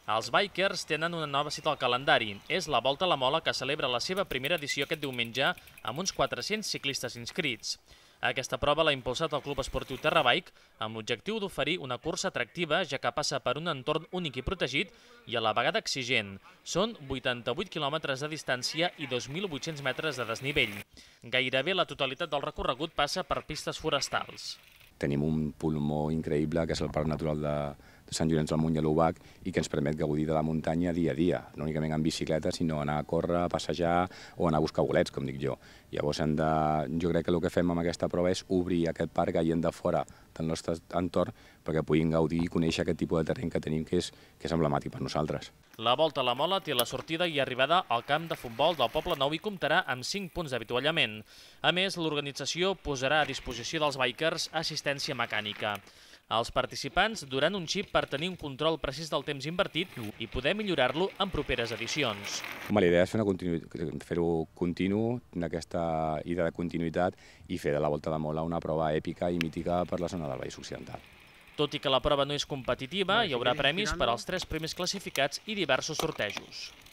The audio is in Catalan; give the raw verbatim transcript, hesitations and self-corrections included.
Els bikers tenen una nova cita al calendari. És la Volta a la Mola, que celebra la seva primera edició aquest diumenge amb uns quatre-cents ciclistes inscrits. Aquesta prova l'ha impulsat el Club Esportiu Terrabike amb l'objectiu d'oferir una cursa atractiva, ja que passa per un entorn únic i protegit i a la vegada exigent. Són vuitanta-vuit quilòmetres de distància i dos mil vuit-cents metres de desnivell. Gairebé la totalitat del recorregut passa per pistes forestals. Tenim un pulmó increïble, que és el Parc Natural de, de Sant Llorenç del Munt i l'Obac, i que ens permet gaudir de la muntanya dia a dia, no únicament en bicicleta, sinó anar a córrer, a passejar o anar a buscar bolets, com dic jo. Llavors, hem de, jo crec que el que fem amb aquesta prova és obrir aquest parc a gent de fora del nostre entorn perquè puguin gaudir i conèixer aquest tipus de terreny que tenim, que és, que és emblemàtic per nosaltres. La Volta a la Mola té la sortida i arribada al camp de futbol del Poble Nou i comptarà amb cinc punts d'avituallament. A més, l'organització posarà a disposició dels bikers assistència mecànica. Els participants duran un xip per tenir un control precís del temps invertit i poder millorar-lo en properes edicions. La idea és fer-ho continu, aquesta idea de continuïtat, i fer de la Volta a la Mola una prova èpica i mítica per la zona del Baix Occidental. Tot i que la prova no és competitiva, hi haurà premis per als tres primers classificats i diversos sortejos.